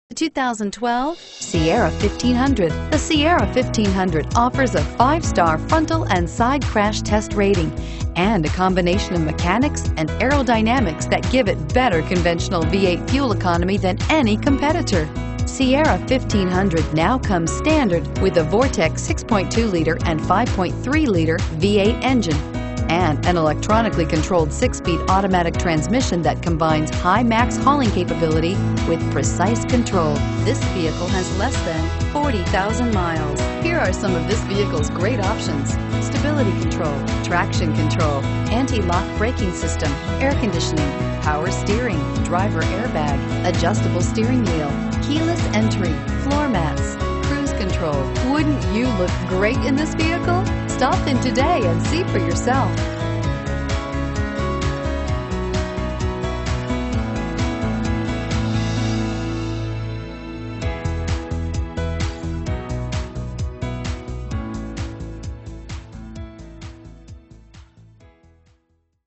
2012 Sierra 1500. The Sierra 1500 offers a 5-star frontal and side crash test rating and a combination of mechanics and aerodynamics that give it better conventional V8 fuel economy than any competitor. Sierra 1500 now comes standard with a Vortex 6.2-liter and 5.3-liter V8 engine and an electronically controlled 6-speed automatic transmission that combines high max hauling capability with precise control. This vehicle has less than 40,000 miles. Here are some of this vehicle's great options: stability control, traction control, anti-lock braking system, air conditioning, power steering, driver airbag, adjustable steering wheel, keyless entry, floor mats, cruise control. Wouldn't you look great in this vehicle? Stop in today and see for yourself.